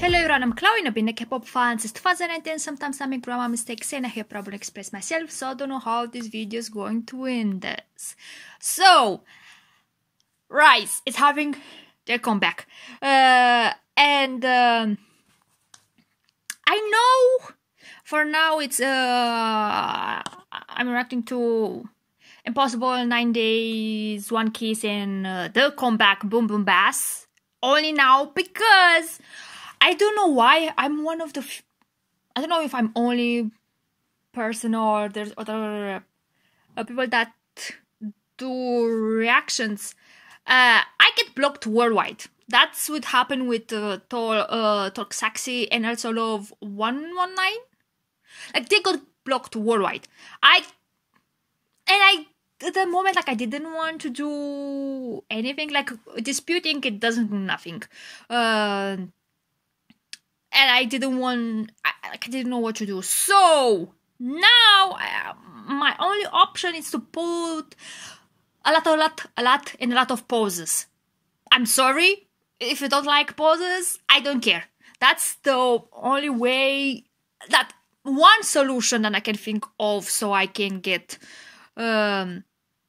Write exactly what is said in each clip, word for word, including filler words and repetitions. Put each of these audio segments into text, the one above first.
Hello everyone, I'm Chloe, and I've been a K-pop fan since two thousand nineteen. Sometimes I make grammar mistakes and I have problem express myself, so I don't know how this video is going to end this. So, Rise is having their comeback. Uh, and um, I know for now it's, uh, I'm reacting to Impossible, nine days, One Kiss, and uh, the comeback, Boom Boom Bass. Only now because I don't know why I'm one of the f I don't know if I'm only person or there's other uh, people that do reactions. Uh, I get blocked worldwide. That's what happened with uh, Tor, uh, Toxaxi and also Love one one nine. Like they got blocked worldwide. I and I at the moment, like I didn't want to do anything. Like disputing, it doesn't do nothing. Uh, and I didn't want. I, like I didn't know what to do. So now I, my only option is to put a lot, a lot, a lot, and a lot of poses. I'm sorry if you don't like poses. I don't care. That's the only way. That one solution that I can think of, so I can get. Um,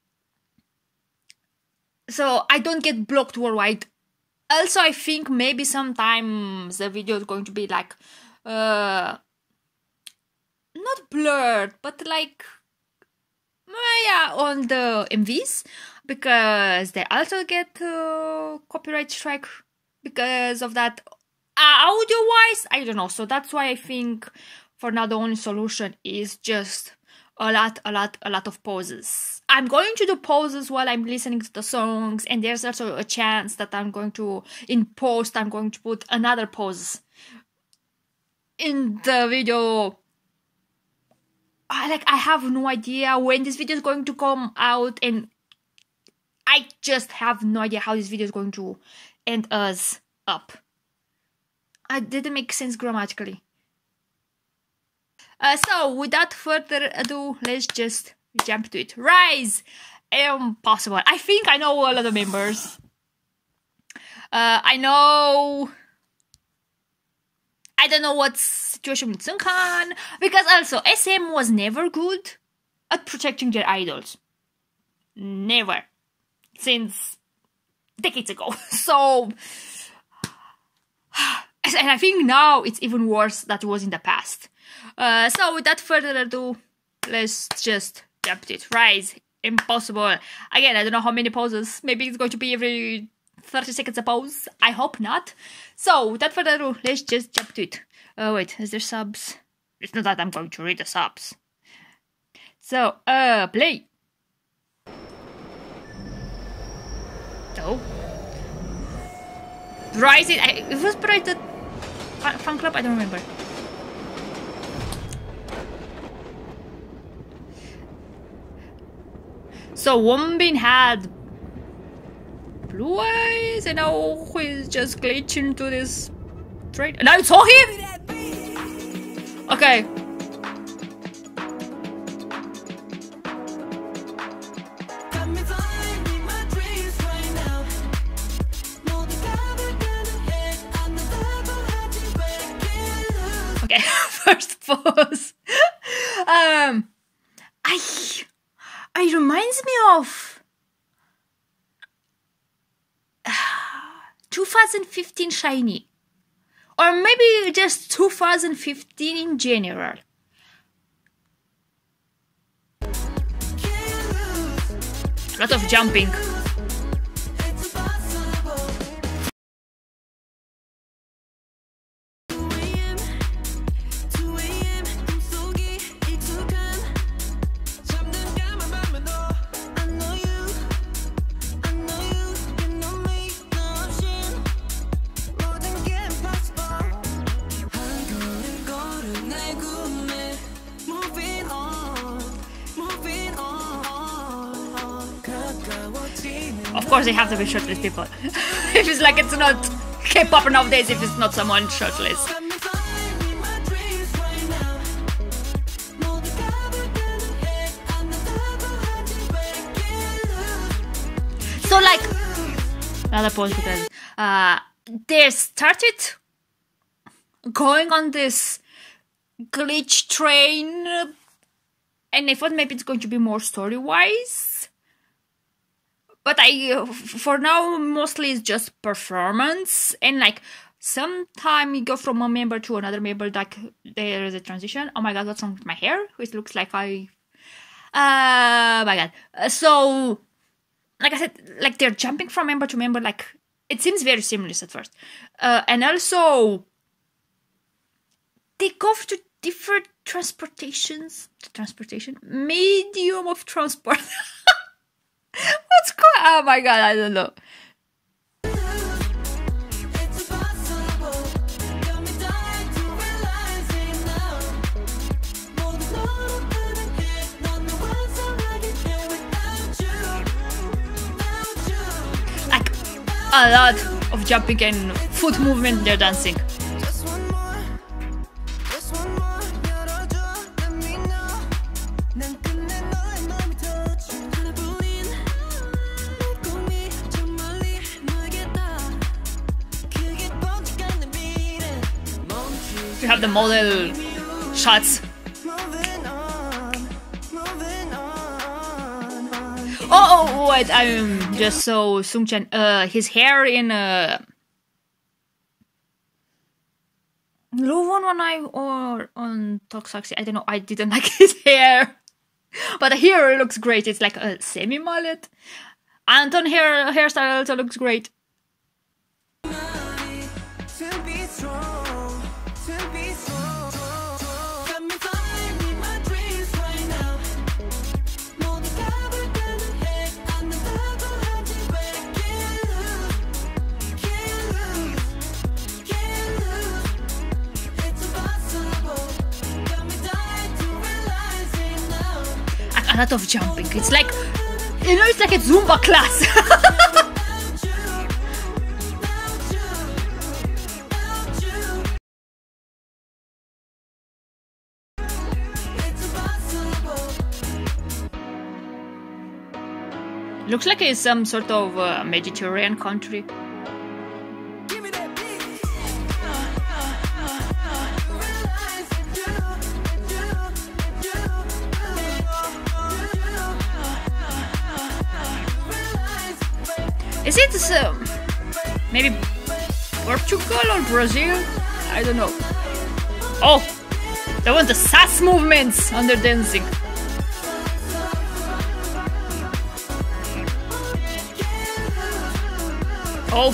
so I don't get blocked worldwide. Also, I think maybe sometimes the video is going to be like, uh, not blurred, but like, yeah, on the M Vs, because they also get uh, copyright strike because of that. Uh, audio-wise, I don't know. So that's why I think for now the only solution is just a lot, a lot, a lot of pauses. I'm going to do pauses while I'm listening to the songs, and there's also a chance that I'm going to, in post, I'm going to put another pause in the video. I, like, I have no idea when this video is going to come out, and I just have no idea how this video is going to end us up. It didn't make sense grammatically. Uh, so, without further ado, let's just jump to it. Rise! Impossible. I think I know all of the members. Uh, I know... I don't know what's situation with Seunghan, because also S M was never good at protecting their idols. Never. Since decades ago. So... And I think now it's even worse than it was in the past. Uh, so without further ado, let's just jump to it. Rise, Impossible. Again, I don't know how many poses. Maybe it's going to be every thirty seconds a pose. I hope not. So without further ado, let's just jump to it. Oh wait, is there subs? It's not that I'm going to read the subs. So, uh, play. So, Rise it. I, it was Brighted fan club. I don't remember. So Wonbin had blue eyes, and now who is just glitching to this train? And I saw him. Okay. Okay, first pose. um, I. It reminds me of uh, two thousand fifteen SHINee, or maybe just two thousand fifteen in general. A lot of jumping. Of course, they have to be shirtless people. If it's like it's not K-pop nowadays, if it's not someone shirtless. So like another pause because uh they started going on this glitch train, and I thought maybe it's going to be more story-wise. But I, for now, mostly it's just performance, and like sometime you go from one member to another member, like there is a transition. Oh my god, what's wrong with my hair? It looks like I, uh, my god. Uh, so, like I said, like they're jumping from member to member, like it seems very seamless at first. Uh, and also, they go to different transportations, transportation, medium of transport. What's going on? Oh my god, I don't know. Like, a lot of jumping and foot movement, they're dancing. You have the model shots. Oh, oh wait, I'm just so Sungchan. Uh, his hair in uh, low one one eye or on Toxaxi. I don't know. I didn't like his hair, but here it looks great. It's like a semi mullet. Anton hair hairstyle also looks great. A lot of jumping. It's like, you know, it's like a Zumba class. Looks like it's some sort of uh, Mediterranean country. Is it uh, maybe Portugal or Brazil? I don't know. Oh, there was the sass movements under dancing. Oh.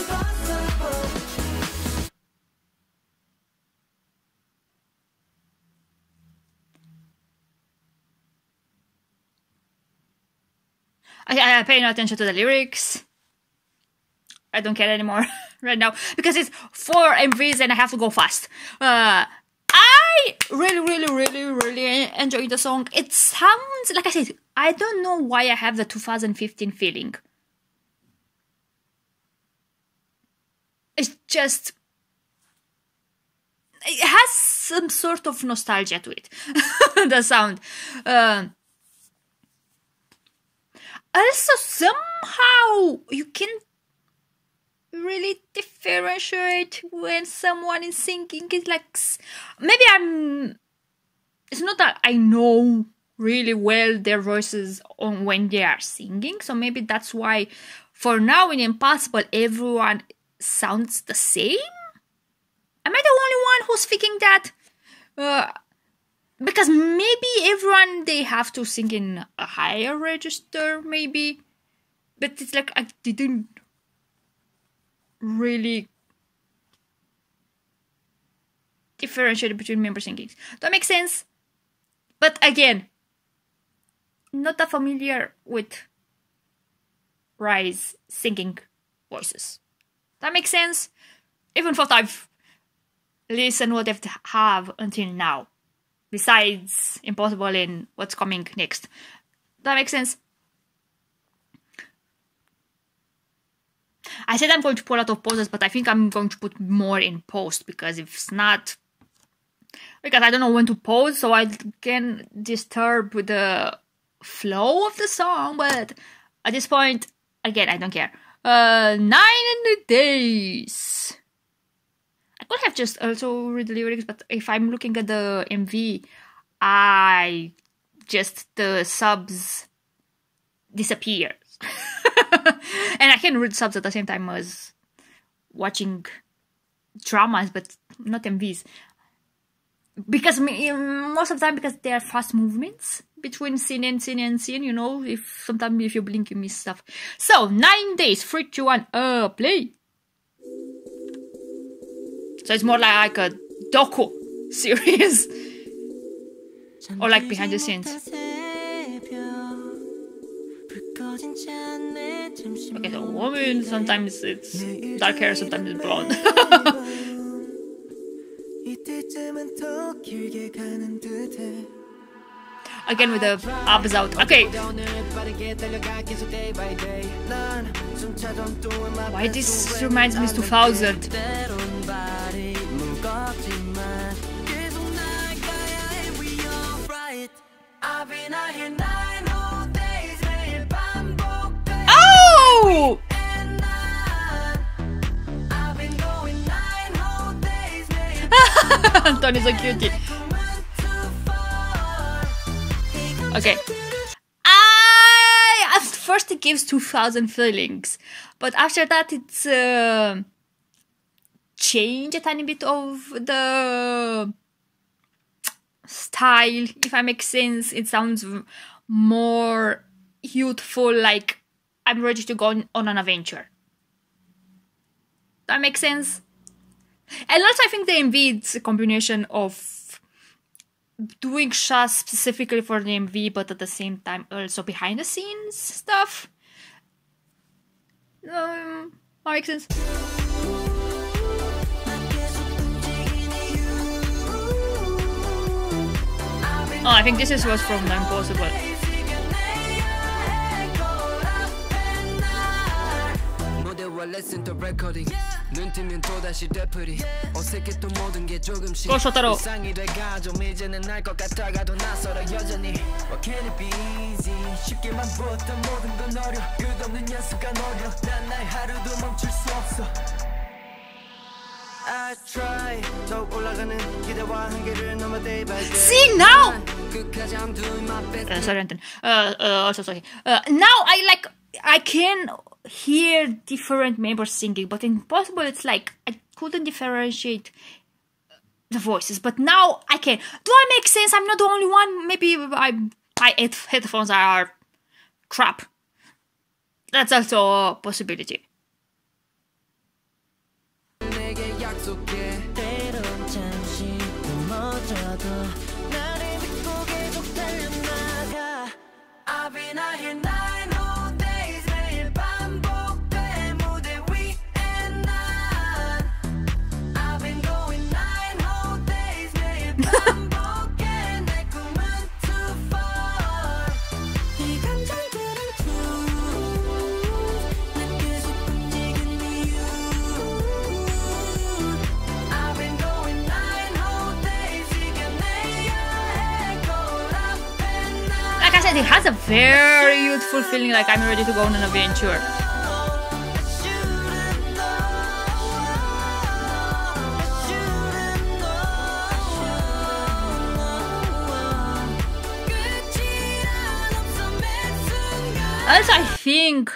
I, I pay no attention to the lyrics. I don't care anymore right now because it's four M Vs and I have to go fast. Uh, I really, really, really, really enjoy the song. It sounds, like I said, I don't know why I have the two thousand fifteen feeling. It's just, it has some sort of nostalgia to it, the sound. Uh, also, somehow you can really differentiate when someone is singing. It's like, maybe I'm, it's not that I know really well their voices on when they are singing, so maybe that's why for now in Impossible everyone sounds the same. Am I the only one who's thinking that? Uh, because maybe everyone, they have to sing in a higher register, maybe. But it's like I didn't really differentiate between member singings. That makes sense. But again, not that familiar with Rise singing voices. That makes sense. Even what I've listened what they have until now. Besides Impossible and what's coming next. That makes sense. I said I'm going to pull out of poses, but I think I'm going to put more in post because if it's not, because I don't know when to pause, so I can disturb the flow of the song. But at this point, again, I don't care. Uh, nine days. I'm could have just also read the lyrics, but if I'm looking at the M V, I just the subs disappear. And I can read subs at the same time as watching dramas, but not M Vs. Because most of the time, because there are fast movements between scene and scene and scene, you know, if sometimes if you blink, you miss stuff. So, nine days, three, two, one, uh, play. So it's more like a docu series. Or like behind the scenes. Okay, so woman, sometimes it's dark hair, sometimes it's blonde. Again with the abs out. Okay. Why this reminds me of two thousand? Oh! Tony's a cutie. Okay. I at first it gives two thousand feelings, but after that it's uh, change a tiny bit of the style. If I make sense, it sounds more youthful, like I'm ready to go on, on an adventure. That makes sense. And also I think the M V it's a combination of doing shots specifically for the M V, but at the same time also behind the scenes stuff. Um, that makes sense. Oh, I think this is was from The Impossible. Go Shotaro. See now. Uh, sorry, Anton. Uh, uh, also sorry. Uh, now I like I can hear different members singing, but in Impossible it's like I couldn't differentiate the voices, but now I can. Do I make sense? I'm not the only one. Maybe I my headphones are crap. That's also a possibility. It has a very youthful feeling, like I'm ready to go on an adventure. Also, I think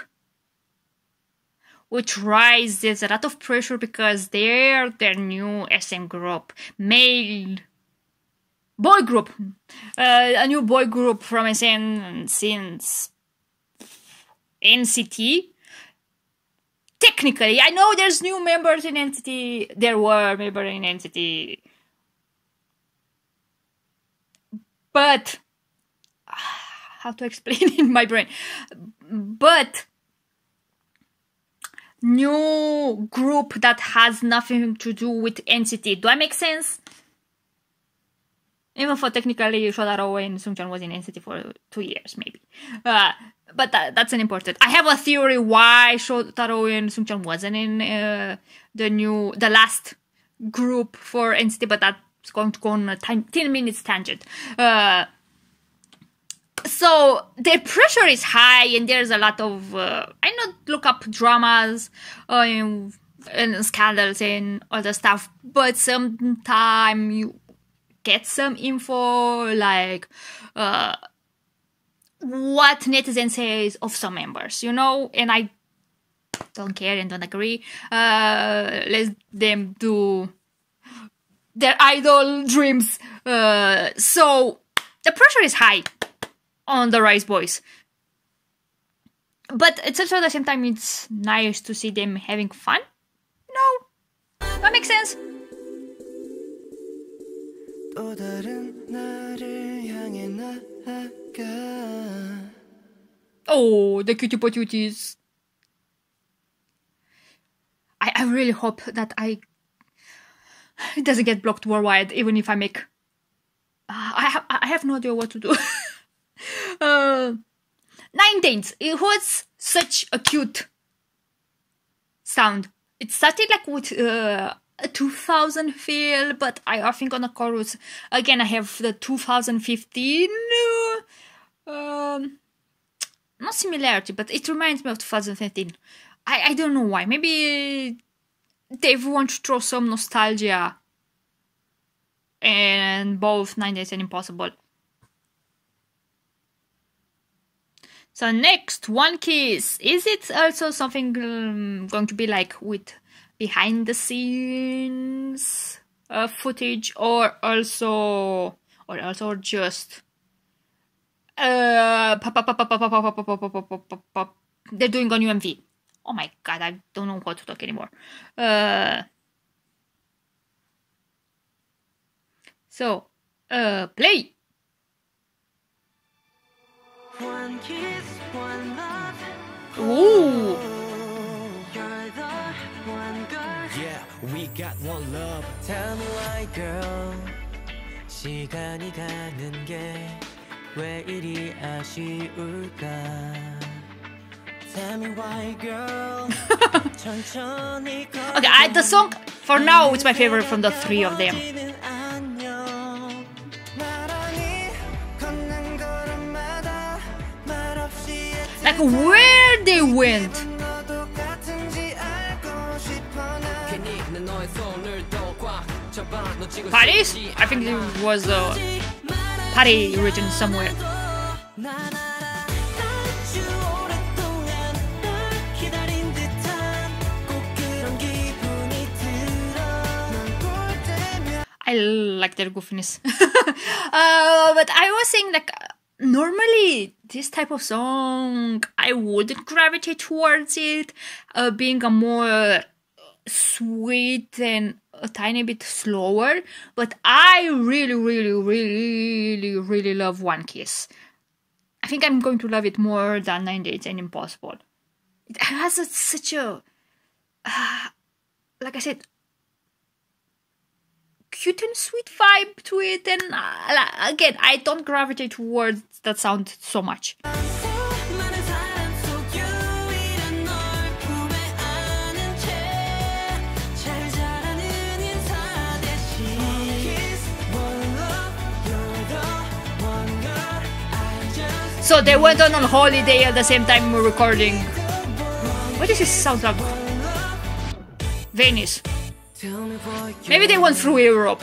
with Rise, there's a lot of pressure because they're their new S M group, male boy group, uh, a new boy group from S N since N C T. Technically, I know there's new members in N C T. There were members in N C T, but how to explain in my brain? But new group that has nothing to do with N C T. Do I make sense? Even for technically Shotaro and Sungchan was in N C T for two years, maybe. Uh, but that, that's an important. I have a theory why Shotaro and Sungchan wasn't in uh, the new, the last group for N C T, but that's going to go on a time, ten minutes tangent. Uh, so the pressure is high, and there's a lot of, uh, I not look up dramas, uh, and scandals and other stuff, but sometimes you get some info like uh, what netizens says of some members, you know, and I don't care and don't agree. Uh, let them do their idol dreams. Uh, so the pressure is high on the Rise boys. But it's also at the same time it's nice to see them having fun. No, that makes sense. Oh, the cutie patooties. I, I really hope that I it doesn't get blocked worldwide, even if I make. Uh, I have I have no idea what to do. uh, Nineteenth. It was such a cute sound. It started like with uh, a two thousand feel, but I think on the chorus again I have the two thousand fifteen. Uh, um, not similarity, but it reminds me of two thousand fifteen. I I don't know why. Maybe they want to throw some nostalgia, and both nineties and Impossible. So next, One Kiss. Is it also something um, going to be like with behind the scenes uh, footage, or also, or also just uh, they're doing a new M V. Oh my god, I don't know what to talk anymore. Uh, so, uh, play. One kiss, one love. Ooh. You're the one girl. Yeah, we got one love. Tell me why, girl. 시간이 가는 게 왜 이리 아쉬울까? Tell me why, girl. Okay, I, the song for now is my favorite from the three of them. Like where they went. Paris? I think it was uh, Paris written somewhere. I like their goofiness. uh, but I was saying like normally this type of song I wouldn't gravitate towards it, uh, being a more sweet and a tiny bit slower, but I really really really really love One Kiss. I think I'm going to love it more than ninety-eight and Impossible. It has a, such a uh, like I said, cute and sweet vibe to it, and uh, again I don't gravitate towards that sound so much. So they went on on holiday at the same time we were recording. What does this sound like? Venice. Maybe they went through Europe.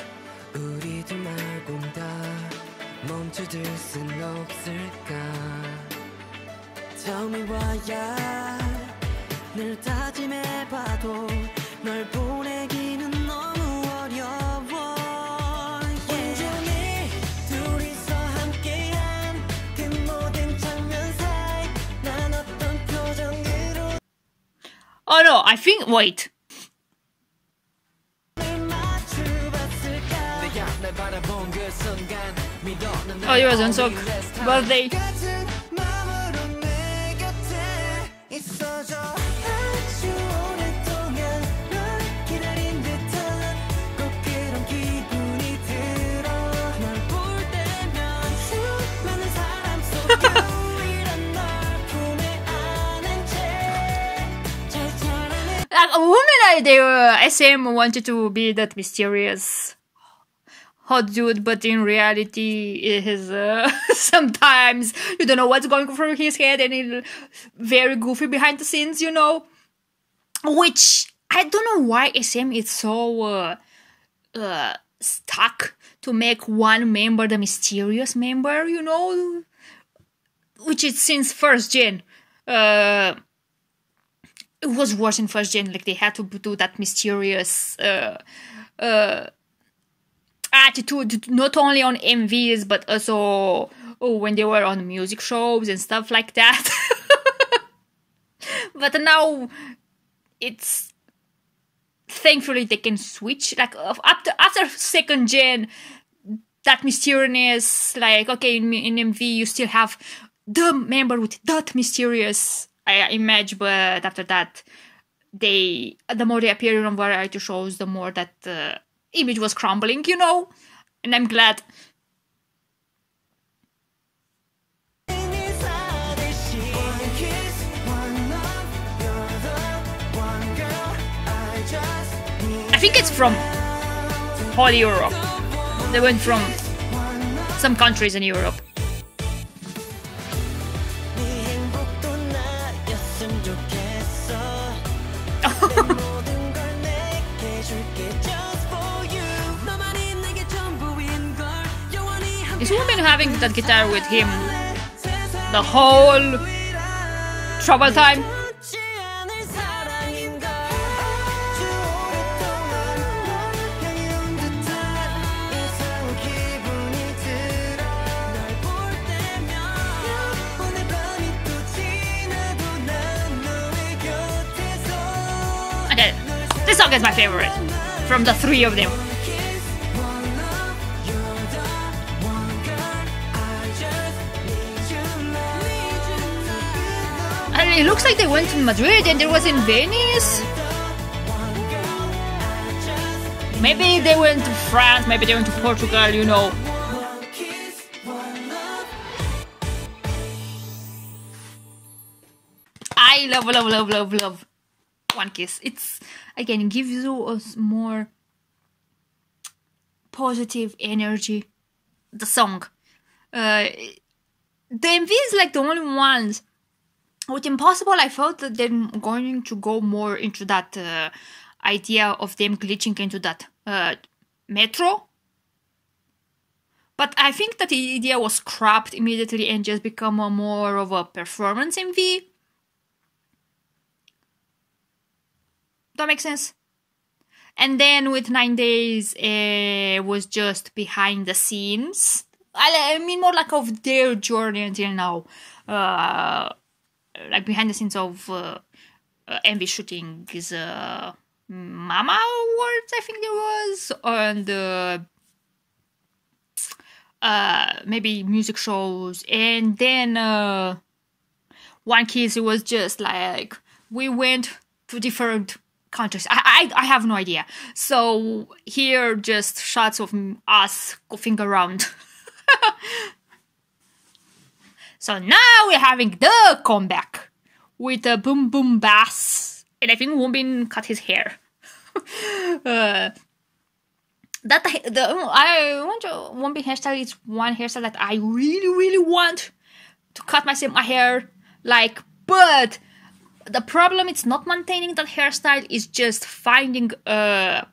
Tell me why야 늘 다짐해봐도 널 보내기는 너무 어려워. 온전히 둘이서 함께한 그 모든 장면 사이 난 어떤 표정으로. Oh no, I think wait. Oh, it was Unsuk birthday. Like a woman, they were S M wanted to be that mysterious hot dude, but in reality, it is uh, sometimes you don't know what's going through his head, and it's very goofy behind the scenes, you know. Which I don't know why S M is so uh, uh, stuck to make one member the mysterious member, you know, which is since first gen. Uh, it was worse in first gen. Like they had to do that mysterious uh, uh, attitude, not only on M Vs but also oh, when they were on music shows and stuff like that. But now it's thankfully they can switch. Like after after second gen, that mysterious, like okay, in, in M V you still have the member with that mysterious uh, image, but after that, they the more they appear on variety shows, the more that uh, image was crumbling, you know. And I'm glad. I think it's from whole Europe. They went from some countries in Europe. Is Woobin having that guitar with him the whole travel time? Okay, this song is my favorite from the three of them. And it looks like they went to Madrid and it was in Venice. Maybe they went to France, maybe they went to Portugal, you know. I love, love, love, love, love One Kiss. It's, again, it gives you a more positive energy. The song. Uh, the M V is like the only ones. With Impossible, I felt that they're going to go more into that uh, idea of them glitching into that uh, metro. But I think that the idea was scrapped immediately and just become a more of a performance M V. That makes sense? And then with Nine Days, it uh, was just behind the scenes. I, I mean, more like of their journey until now. Uh... Like behind the scenes of uh, uh, M V shooting is uh, Mama Awards, I think there was, and uh, uh, maybe music shows, and then uh, One Kiss. It was just like we went to different countries. I I, I have no idea. So here, just shots of us goofing around. So now we're having the comeback with a boom boom bass, and I think Woobin cut his hair. uh, that the I want to Woobin hairstyle is one hairstyle that I really really want to cut myself my hair like, but the problem is not maintaining that hairstyle, is just finding a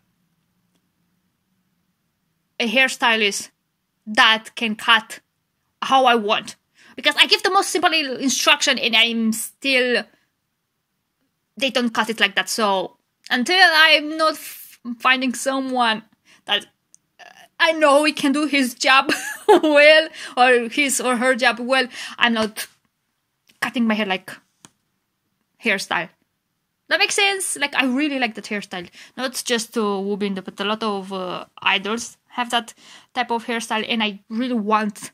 a hairstylist that can cut how I want. Because I give the most simple instruction and I'm still... They don't cut it like that. So until I'm not f finding someone that uh, I know he can do his job well, or his or her job well, I'm not cutting my hair like hairstyle. That makes sense? Like, I really like that hairstyle. Not just to Woobin, but a lot of uh, idols have that type of hairstyle, and I really want...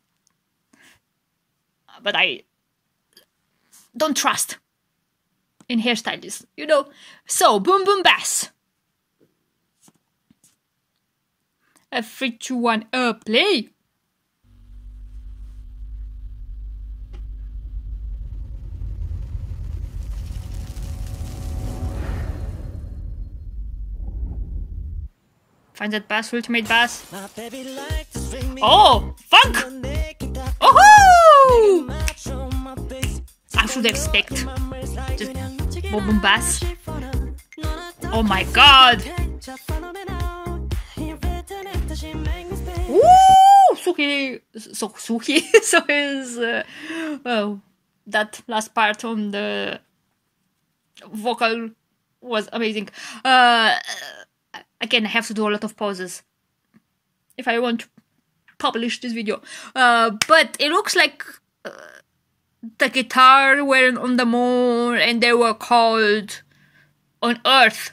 But I don't trust in hairstylists, you know. So, boom boom bass. A three, two, one, uh, play. Find that bass, ultimate bass. Oh, funk! Oh! I should expect just boom boom bass. Oh my god! Ooh! Suki, so Suki, so his, uh, oh, that last part on the vocal was amazing. Uh, again, I have to do a lot of pauses if I want to publish this video. Uh, but it looks like uh, the guitar were on the moon and they were called on Earth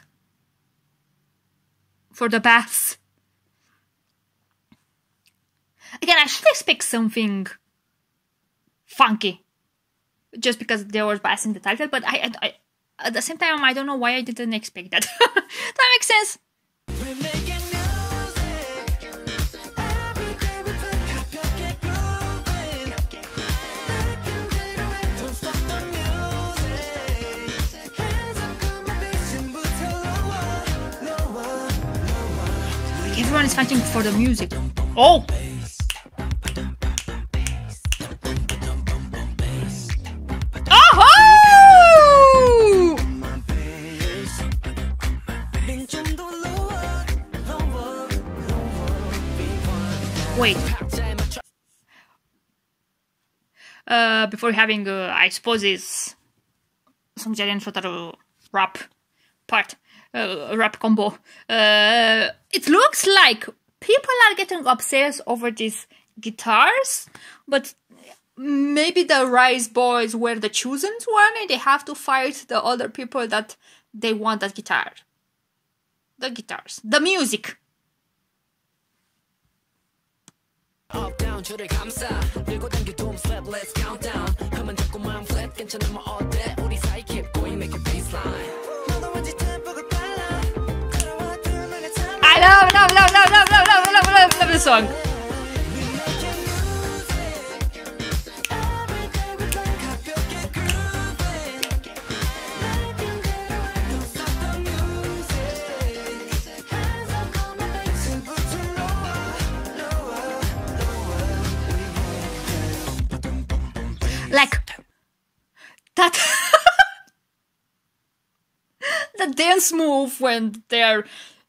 for the bass. Again, I should expect something funky just because there was bass in the title, but I, I, I at the same time I don't know why I didn't expect that. That makes sense. Everyone is fighting for the music. Oh! Oh! Wait. Uh, before having, uh, I suppose, is some Jaren Shotaro rap part. Uh, rap combo. Uh, it looks like people are getting obsessed over these guitars, but maybe the Rise boys were the chosen one and they have to fight the other people that they want that guitar. The guitars. The music. Up, down, let's count down. I love, love, love, love, love, love, love, love, love, love this song. Like that, the dance move when they're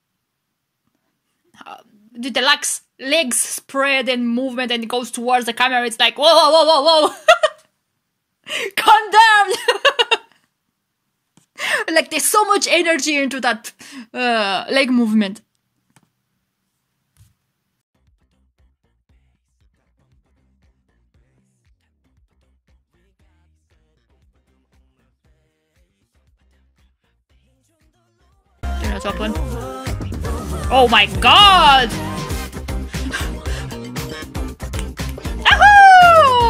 uh, the deluxe legs spread and movement and it goes towards the camera. It's like whoa, whoa, whoa, whoa, whoa. Calm down. Like there's so much energy into that uh, leg movement. Top one. Oh my god! Ahoo!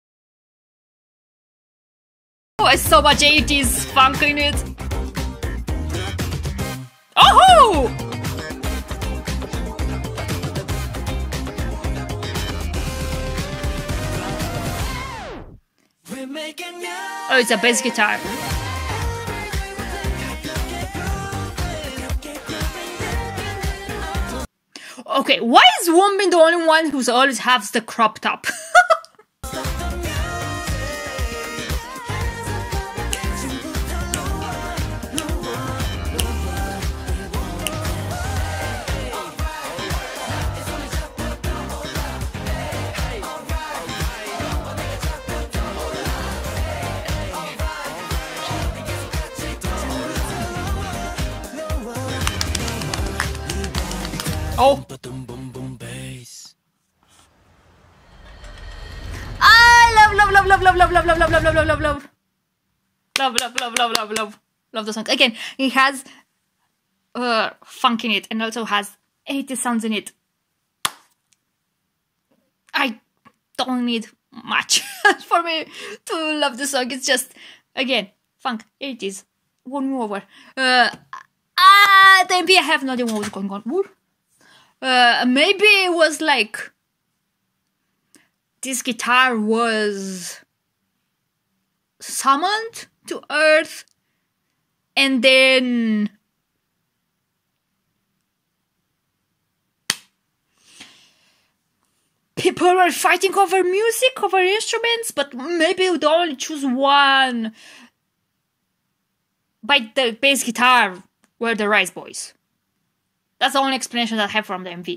Oh, it's so much eighties funk in it. Oh! Oh, it's a bass guitar. Okay, why is Wonbin the only one who always has the crop top? Oh. I love, love, love, love, love, love, love, love, love, love, love, love, love. Love, love, love, love, love, love. Love the song. Again, it has uh, funk in it and also has eighty sounds in it. I don't need much for me to love the song. It's just, again, funk, eighties. Won me over. Uh, at the M P, I have no idea what was going on. Uh, maybe it was like this guitar was summoned to Earth and then people were fighting over music, over instruments, but maybe we don't only choose one. By the bass guitar were the Rise Boys. That's the only explanation that I have from the M V.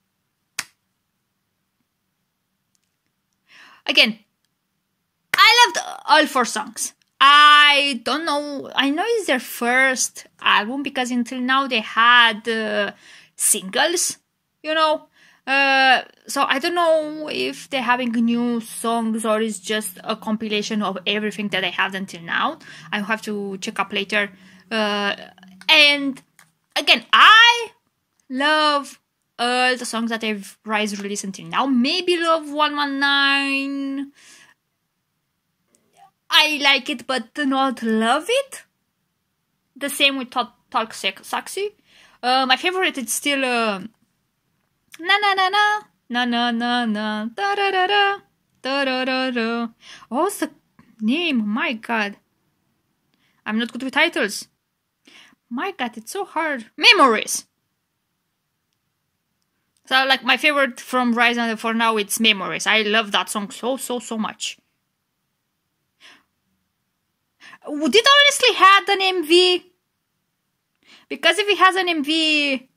Again, I loved all four songs. I don't know, I know it's their first album because until now they had uh, singles, you know. Uh, so I don't know if they're having new songs or it's just a compilation of everything that they have until now. I have to check up later. Uh, and again, I love all the songs that they've Rise released until now. Maybe Love one one nine. I like it, but do not love it. The same with Talk, Talk Sexy. Uh, my favorite is still uh, Na na na na na na na na da da da da da da da da. What's the name? My God, I'm not good with titles. My God, it's so hard. Memories. So, like, my favorite from Rise and for now, it's Memories. I love that song so, so, so much. Did it honestly had an M V? Because if it has an M V,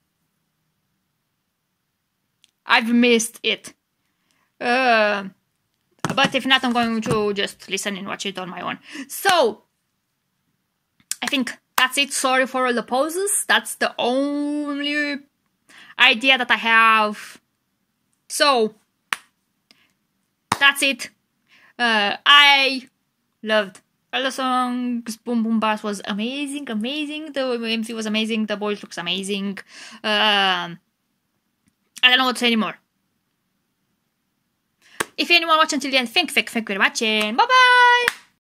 I've missed it. Uh, but if not, I'm going to just listen and watch it on my own. So, I think that's it. Sorry for all the pauses. That's the only idea that I have. So, that's it. Uh, I loved all the songs. Boom Boom Bass was amazing, amazing. The M V was amazing. The boys looks amazing. Um, I don't know what to say anymore. If anyone watched until the end, thank, thank, thank you very much, and bye bye.